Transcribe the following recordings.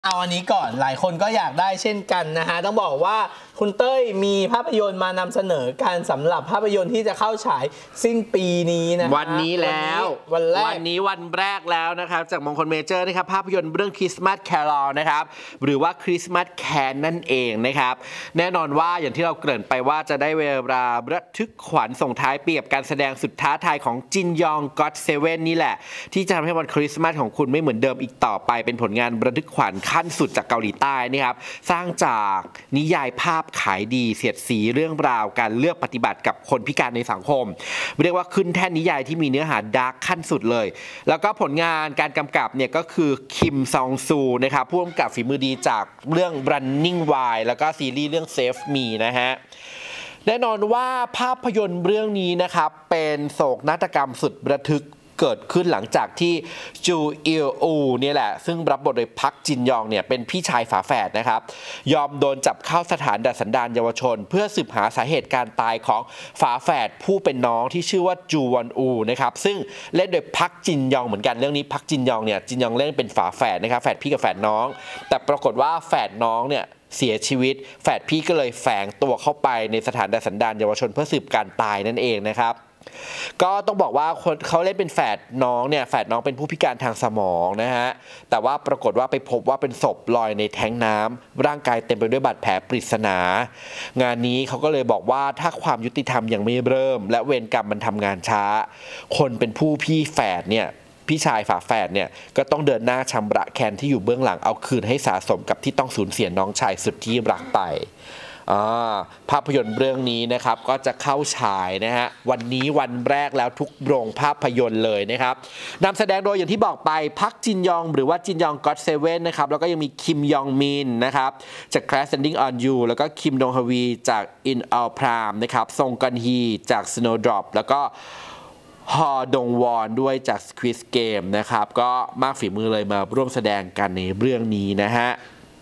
เอาอันนี้ก่อนหลายคนก็อยากได้เช่นกันนะฮะต้องบอกว่าคุณเต้ยมีภาพยนตร์มานำเสนอการสำหรับภาพยนตร์ที่จะเข้าฉายสิ้นปีนี้นะวันนี้แล้ววันแรกแล้วนะครับจากมงคลเมเจอร์นะครับภาพยนตร์เรื่องคริสต์มาสแครอลนะครับหรือว่าคริสต์มาสแคนนั่นเองนะครับแน่นอนว่าอย่างที่เราเกริ่นไปว่าจะได้เวลาระทึกขวัญส่งท้ายปีกับการแสดงสุดท้าทายของจินยองก็อดเซเว่นนี่แหละที่จะทำให้วันคริสต์มาสของคุณไม่เหมือนเดิมอีกต่อไปเป็นผลงานระทึกขวัญขั้นสุดจากเกาหลีใต้นะครับสร้างจากนิยายภาพขายดีเสียดสีเรื่องราวการเลือกปฏิบัติกับคนพิการในสังคมเรียกว่าขึ้นแท่นนิยายที่มีเนื้อหาดาร์กขั้นสุดเลยแล้วก็ผลงานการกำกับเนี่ยก็คือคิมซองซูนะครับผู้กำกับฝีมือดีจากเรื่อง Running Wild แล้วก็ซีรีส์เรื่อง Save Me นะฮะแน่นอนว่าภาพยนตร์เรื่องนี้นะครับเป็นโศกนาฏกรรมสุดระทึกเกิดขึ้นหลังจากที่จูอิลอูเนี่ยแหละซึ่งรับบทโดยพักจินยองเนี่ยเป็นพี่ชายฝาแฝดนะครับยอมโดนจับเข้าสถานดัดสันดานเยาวชนเพื่อสืบหาสาเหตุการตายของฝาแฝดผู้เป็นน้องที่ชื่อว่าจูวอนอูนะครับซึ่งเล่นโดยพักจินยองเหมือนกันเรื่องนี้พักจินยองเนี่ยจินยองเล่นเป็นฝาแฝดนะครับแฝดพี่กับแฝดน้องแต่ปรากฏว่าแฝดน้องเนี่ยเสียชีวิตแฝดพี่ก็เลยแฝงตัวเข้าไปในสถานดัดสันดานเยาวชนเพื่อสืบการตายนั่นเองนะครับก็ต้องบอกว่าคนเขาเล่นเป็นแฝดน้องเนี่ยแฝดน้องเป็นผู้พิการทางสมองนะฮะแต่ว่าปรากฏว่าไปพบว่าเป็นศพลอยในแท้งน้ำร่างกายเต็มไปด้วยบาดแผลปริศนางานนี้เขาก็เลยบอกว่าถ้าความยุติธรรมยังไม่เริ่มและเวรกรรมมันทำงานช้าคนเป็นผู้พี่แฝดเนี่ยพี่ชายฝาแฝดเนี่ยก็ต้องเดินหน้าชำระแค้นที่อยู่เบื้องหลังเอาคืนให้สะสมกับที่ต้องสูญเสียน้องชายสุดที่รักไปภาพยนตร์เรื่องนี้นะครับก็จะเข้าฉายนะฮะวันนี้วันแรกแล้วทุกโรงภาพยนตร์เลยนะครับนำแสดงโดยอย่างที่บอกไปพักจินยองหรือว่าจินยองก็อดเซเว่นนะครับแล้วก็ยังมีคิมยองมินนะครับจาก Crash Landing on You แล้วก็คิมดงฮวีจาก In All Prime นะครับซงกันฮีจาก Snowdrop แล้วก็ฮอดงวอนด้วยจาก Squid Game นะครับก็มากฝีมือเลยมาร่วมแสดงกันในเรื่องนี้นะฮะ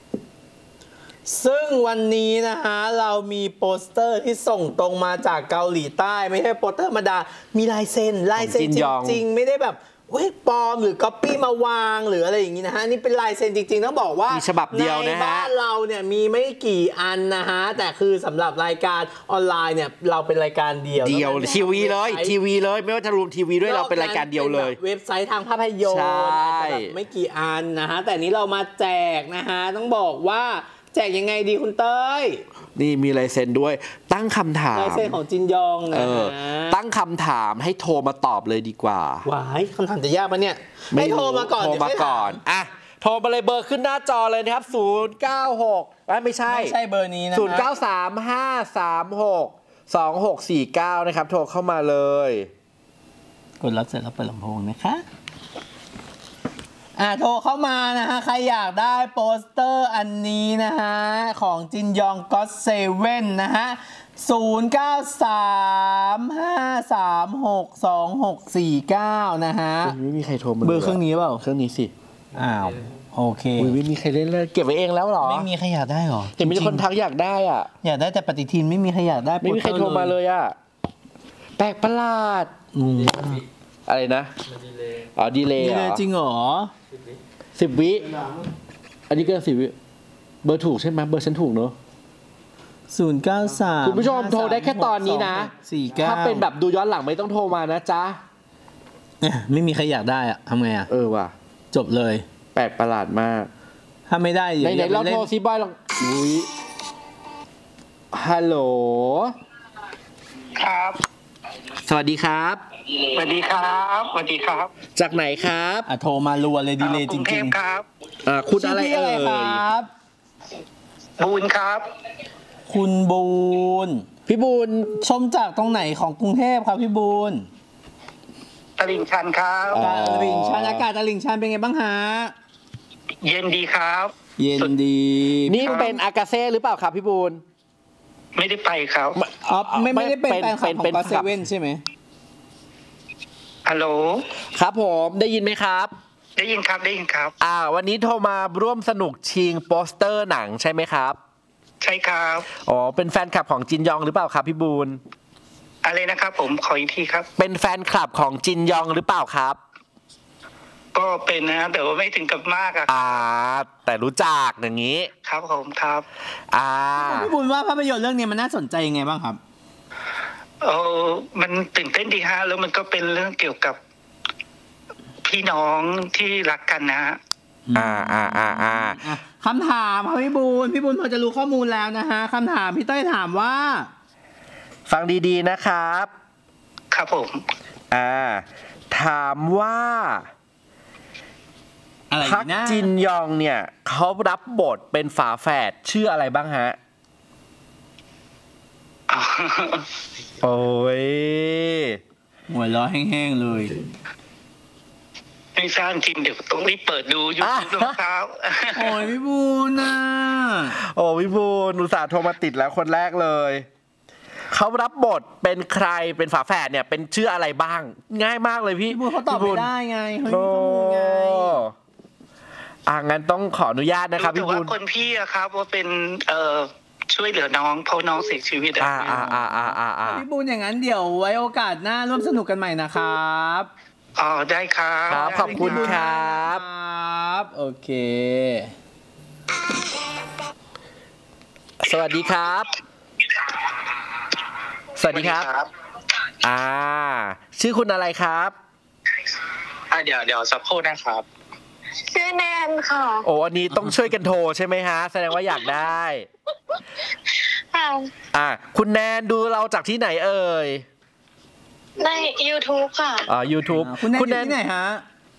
ซึ่งวันนี้นะฮะเรามีโปสเตอร์ที่ส่งตรงมาจากเกาหลีใต้ไม่ใช่โปสเตอร์ธรรมดามีลายเซ็นจริงๆไม่ได้แบบปลอมหรือก๊อปปี้มาวางหรืออะไรอย่างนี้นะฮะนี่เป็นลายเซ็นจริงๆต้องบอกว่าฉบับเดียวนะฮะในบ้านเราเนี่ยมีไม่กี่อันนะฮะแต่คือสำหรับรายการออนไลน์เนี่ยเราเป็นรายการเดียวทีวีเลยไม่ว่าจะรวมทีวีด้วยเราเป็นรายการเดียวเลยเว็บไซต์ทางภาพยนตร์ไม่กี่อันนะฮะแต่นี้เรามาแจกนะฮะต้องบอกว่าแจกยังไงดีคุณเต้ยนี่มีลายเซ็นด้วยตั้งคำถามลายเซ็นของจินยองนะตั้งคำถามให้โทรมาตอบเลยดีกว่าว้ายคำถามจะยากปะเนี่ยให้โทรมาก่อนอ่ะโทรมาเลยเบอร์ขึ้นหน้าจอเลยนะครับ096ไม่ใช่เบอร์นี้นะ 0935362649นะครับโทรเข้ามาเลยกดรับเสร็จแล้วเปิดลำโพงนะคะโทรเข้ามานะฮะใครอยากได้โปสเตอร์อันนี้นะฮะของจินยองก็อดเซเว่นนะฮะ0935362649นะฮะไม่มีใครโทรมาเบอร์เครื่องนี้เปล่าเครื่องนี้สิโอเคไม่มีใครเล่นเลยเก็บไว้เองแล้วหรอไม่มีใครอยากได้หรอแต่มีคนทักอยากได้อ่ะอยากได้แต่ปฏิทินไม่มีใครอยากได้ไม่มีใครโทรมาเลยอ่ะแปลกประหลาดอะไรนะดีเลย์จริงเหรอ 10 วิอันนี้ก็10 วิเบอร์ถูกใช่ไหมเบอร์ฉันถูกเนอะ 093 คุณผู้ชมโทรได้แค่ตอนนี้นะถ้าเป็นแบบดูย้อนหลังไม่ต้องโทรมานะจ๊ะไม่มีใครอยากได้อะทำไงอะว่ะจบเลยแปลกประหลาดมากถ้าไม่ได้ไหนเราโทรซิบอยลองฮัลโหลครับสวัสดีครับสวัสดีครับสวัสดีครับจากไหนครับโทรมารัวเลยดีเลยจริงๆครับคุณอะไรครับบูนครับคุณบูนพี่บูนชมจากตรงไหนของกรุงเทพครับพี่บูนตลิ่งชันครับตลิ่งชันอากาศตลิ่งชันเป็นไงบ้างฮะเย็นดีครับเย็นดีนี่เป็นอากาเซ่หรือเปล่าครับพี่บูนไม่ได้ไปครับไม่ได้เป็นแฟนคลับของก็อดเซเว่นใช่ไหมฮัลโหลครับผมได้ยินไหมครับได้ยินครับวันนี้โทรมาร่วมสนุกชิงโปสเตอร์หนังใช่ไหมครับใช่ครับเป็นแฟนคลับของจินยองหรือเปล่าครับพี่บูนอะไรนะครับผมขออีกทีครับเป็นแฟนคลับของจินยองหรือเปล่าครับก็เป็นนะแต่ว่าไม่ถึงกับมากอะแต่รู้จักอย่างนี้ครับผมครับพี่บุญว่าภาพยนตร์เรื่องนี้มันน่าสนใจยังไงบ้างครับมันตื่นเต้นดีฮะแล้วมันก็เป็นเรื่องเกี่ยวกับพี่น้องที่รักกันนะฮะคำถามครับพี่บุญพอจะรู้ข้อมูลแล้วนะฮะคำถามพี่เต้ยถามว่าฟังดีๆนะครับครับผมถามว่าพักจินยองเนี่ยเขารับบทเป็นฝาแฝดชื่ออะไรบ้างฮะโอ้ยหัวเราะแห้งๆเลยไม่ทราบจริงเดี๋ยวต้องรีบเปิดดูยูทูบครับโอ้ยพี่บูนนะโอ้พี่บูนอุตส่าห์โทรมาติดแล้วคนแรกเลยเขารับบทเป็นใครเป็นฝาแฝดเนี่ยเป็นชื่ออะไรบ้างง่ายมากเลยพี่บูนเขาตอบไม่ได้ไงเขาไม่รู้ไงงั้นต้องขออนุญาตนะครับพี่บูนคนพี่อะครับว่าเป็นช่วยเหลือน้องเพราะน้องเสียชีวิตพี่บูนอย่างนั้นเดี๋ยวไว้โอกาสหน้าร่วมสนุกกันใหม่นะครับได้ครับขอบคุณครับโอเคสวัสดีครับสวัสดีครับชื่อคุณอะไรครับเดี๋ยวสักครู่นะครับชื่อแนนค่ะโอ้อันนี้ต้องช่วยกันโทรใช่ไหมฮะแสดงว่าอยากได้คุณแนนดูเราจากที่ไหนเอ่ยใน YouTube ค่ะ YouTube คุณแนนที่ไหนฮะ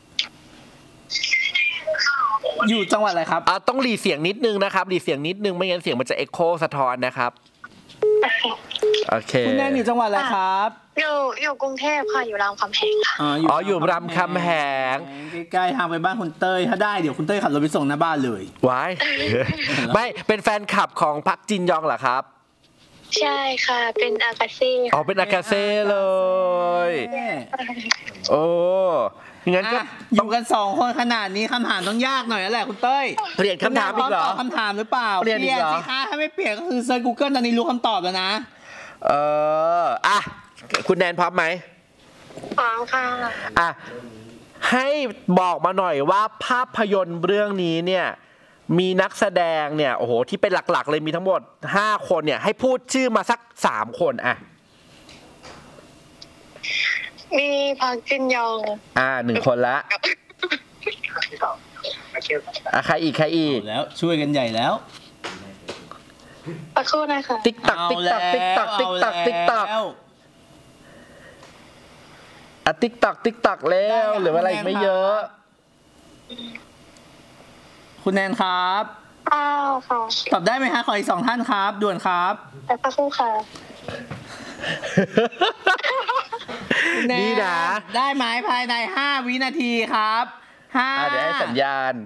อยู่จังหวัดอะไรครับต้องหลีเสียงนิดนึงนะครับหลีเสียงนิดนึงไม่งั้นเสียงมันจะเอ็กโคสะท้อนนะครับโอเคคุณแนนอยู่จังหวัดอะไรครับอยู่กรุงเทพค่ะอยู่รามคำแหงค่ะอยู่รามคำแหงใกล้ๆทางไปบ้านคุณเต้ยถ้าได้เดี๋ยวคุณเต้ยขับรถไปส่งหน้าบ้านเลยว้ายไม่เป็นแฟนคลับของพักจินยองเหรอครับใช่ค่ะเป็นอากาเซ่เป็นอากาเซ่เลยโอ้งั้นก็อยู่กัน2 คนขนาดนี้คำถามต้องยากหน่อยแล้วแหละคุณเต้ยเปลี่ยนคำถามอีกเหรอคำถามหรือเปล่าเปลี่ยนสิคะถ้าไม่เปลี่ยนก็คือเซิร์ช Google ตอนนี้รู้คำตอบแล้วนะคุณแนนพร้อมไหมพร้อมค่ะให้บอกมาหน่อยว่าภาพยนตร์เรื่องนี้เนี่ยมีนักแสดงเนี่ยโอ้โหที่เป็นหลักๆเลยมีทั้งหมด5 คนเนี่ยให้พูดชื่อมาสัก3 คนมีพักจินยอง 1 คนละใครอีกแล้วช่วยกันใหญ่แล้วสักครู่นะคะติ๊กตักติ๊กตักติ๊กตักติ๊กตักติ๊กตักติ๊กตักติ๊กตักแล้วหรืออะไรอีกไม่เยอะคุณแนนครับค่ะตอบได้ไหมคะขออีก2 ท่านครับด่วนครับสักครู่ค่ะนี่นะได้ไหมภายใน5 วินาทีครับ5 เดี๋ยวให้สัญญาณ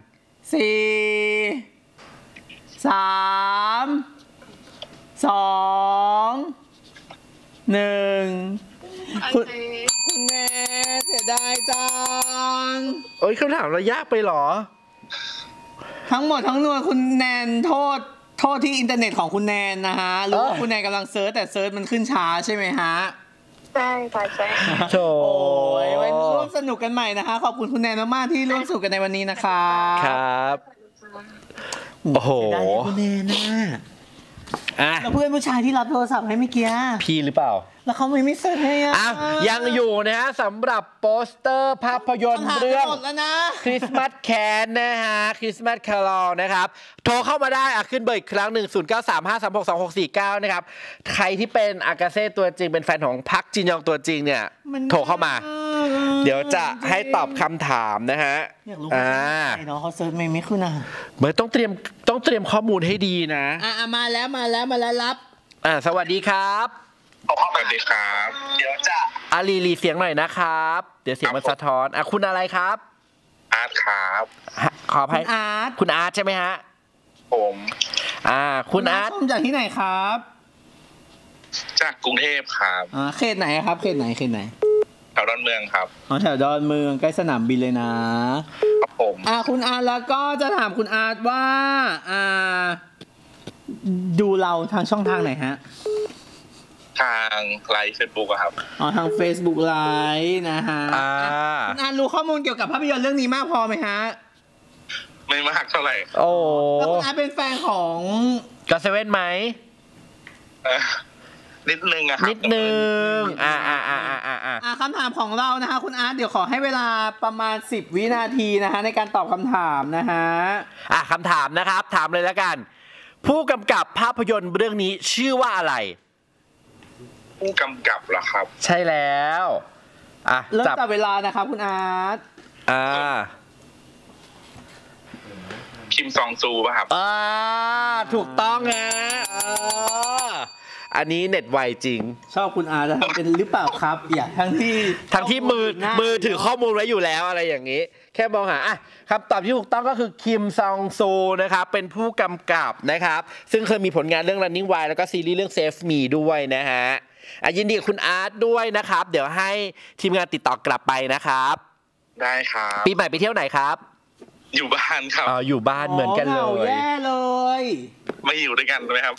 4 3 2 1คุณแนนเสียดายจังคำถามเรายากไปหรอทั้งหมดทั้งมวลคุณแนนโทษที่อินเทอร์เน็ตของคุณแนนนะฮะหรือว่าคุณแนนกำลังเซิร์ชแต่เซิร์ชมันขึ้นช้าใช่ไหมฮะใช่ค่ะใช่โถ่ไว้ร่วมสนุกกันใหม่นะคะขอบคุณคุณแนนมากๆที่ร่วมสนุกกันในวันนี้นะครับครับโอ้โหได้คุณแนนแล้วเพื่อนผู้ชายที่รับโทรศัพท์ให้เมื่อกี้พี่หรือเปล่าแล้วเขาไม่เซ็นให้ยังอยู่นะฮะสำหรับโปสเตอร์ภาพยนตร์เรื่องคริสต์มาสแคนนะฮะคริสต์มาสแครอลนะครับโทรเข้ามาได้ขึ้นเบอร์อีกครั้ง 0935362649 นะครับใครที่เป็นอากาเซ่ตัวจริงเป็นแฟนของพักจินยองตัวจริงเนี่ยโทรเข้ามาเดี๋ยวจะให้ตอบคำถามนะฮะอยากรู้ว่าเนาะเขาเซิร์ชไม่ขึ้นเหมือนต้องเตรียมข้อมูลให้ดีนะมาแล้วรับสวัสดีครับสวัสดีครับเดี๋ยวจะลีเสียงหน่อยนะครับเดี๋ยวเสียงมันสะท้อนคุณอะไรครับอาร์ตครับขอให้คุณอาร์ตใช่ไหมฮะผมคุณอาร์ตจากที่ไหนครับจากกรุงเทพครับเขตไหนครับเขตไหนแถวดอนเมืองครับแถวดอนเมืองใกล้สนามบินเลยนะครับผมคุณอาร์ตแล้วก็จะถามคุณอาร์ตว่าดูเราทางช่องทางไหนฮะทางไลฟ์ Facebook อะครับอ๋อทาง Facebook ไลฟ์นะฮะคุณอารู้ข้อมูลเกี่ยวกับภาพยนตร์เรื่องนี้มากพอไหมฮะไม่มากเท่าไหร่โอ้แล้วคุณอาเป็นแฟนของก็เซเว่นไหมนิดนึงอะครับนิดนึงคำถามของเรานะคะคุณอาร์ตเดี๋ยวขอให้เวลาประมาณ10 วินาทีนะคะในการตอบคำถามนะฮะคำถามนะครับถามเลยแล้วกันผู้กำกับภาพยนตร์เรื่องนี้ชื่อว่าอะไรผู้กำกับเหรอครับใช่แล้วเริ่มจับเวลานะครับคุณอาร์ตคิมซองซูป่ะครับถูกต้องฮะอันนี้เน็ตไวจริงชอบคุณอาร์ตนะครับเป็นหรือเปล่าครับอย่าทั้งที่มือถือข้อมูลไว้อยู่แล้วอะไรอย่างนี้แค่มองหาคำตอบที่ถูกต้องก็คือคิมซองซูนะครับเป็นผู้กำกับนะครับซึ่งเคยมีผลงานเรื่อง Running Wild แล้วก็ซีรีส์เรื่อง Save Me ด้วยนะฮะยินดีกับคุณอาร์ตด้วยนะครับเดี๋ยวให้ทีมงานติดต่อกลับไปนะครับได้ครับปีใหม่ไปเที่ยวไหนครับอยู่บ้านครับอยู่บ้านเหมือนกันเลยแย่เลยไม่อยู่ด้วยกันไหมครับ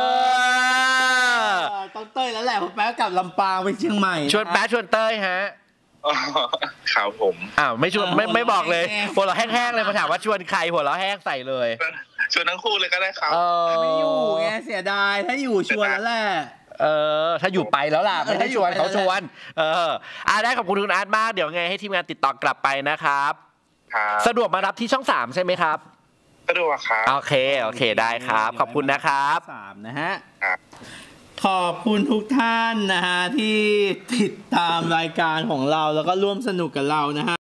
ต้องเต้ยแล้วแหละผมแป๊บกลับลำปางไปเชียงใหม่ชวนแป๊บชวนเต้ยฮะข่าวผมไม่ชวนไม่บอกเลยหัวเราะแห้งๆเลยมาถามว่าชวนใครหัวเราะแห้งใส่เลยชวนทั้งคู่เลยก็ได้ครับไม่อยู่ไงเสียดายถ้าอยู่ชวนแล้วแหละถ้าอยู่ไปแล้วล่ะไม่ได้ชวนเขาชวนได้ขอบคุณคุณอาร์ตมากเดี๋ยวไงให้ทีมงานติดต่อกลับไปนะครับสะดวกมารับที่ช่อง3ใช่ไหมครับสะดวกครับโอเคได้ครับขอบคุณนะครับ 3นะฮะขอบคุณทุกท่านนะฮะที่ติดตามรายการของเราแล้วก็ร่วมสนุกกับเรานะฮะ